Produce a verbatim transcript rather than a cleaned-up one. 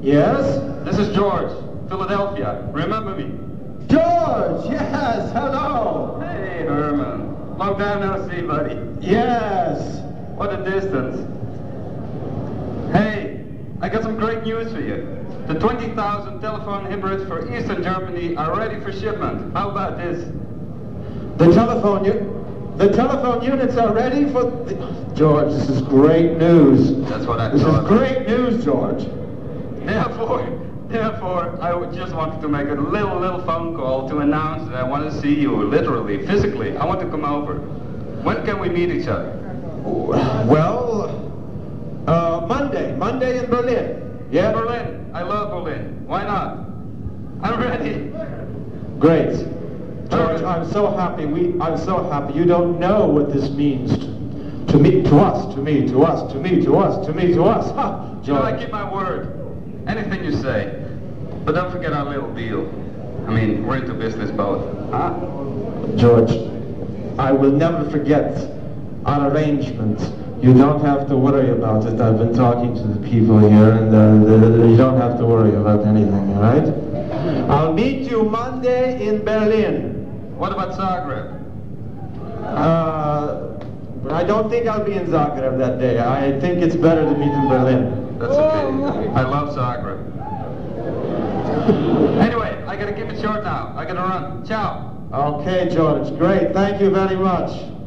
Yes? This is George, Philadelphia. Remember me? George, yes, hello. Hey, Herman. Long time no see, buddy. Yes. What a distance. Hey, I got some great news for you. The twenty thousand telephone hybrids for Eastern Germany are ready for shipment. How about this? The telephone u- the telephone units are ready for... The, George, this is great news. That's what I This thought. is great news, George. Therefore, therefore, I would just wanted to make a little, little phone call to announce that I want to see you, literally, physically. I want to come over. When can we meet each other? Well, uh, Monday. Monday in Berlin. Yeah? Berlin. I love Berlin. Why not? I'm ready. Great. George, I'm so happy. We, I'm so happy. You don't know what this means to, to me, to us, to me, to us, to me, to us, to me, to us. Ha! George. You know, I keep my word. Anything you say. But don't forget our little deal. I mean, we're into business both. Huh? George, I will never forget our arrangement. You don't have to worry about it. I've been talking to the people here, and uh, the, the, you don't have to worry about anything, all right? I'll meet you Monday in Berlin. What about Zagreb? Uh, I don't think I'll be in Zagreb that day. I think it's better to meet in Berlin. That's okay. I love Zagreb. Anyway, I gotta keep it short now. I gotta run. Ciao. Okay, George. Great. Thank you very much.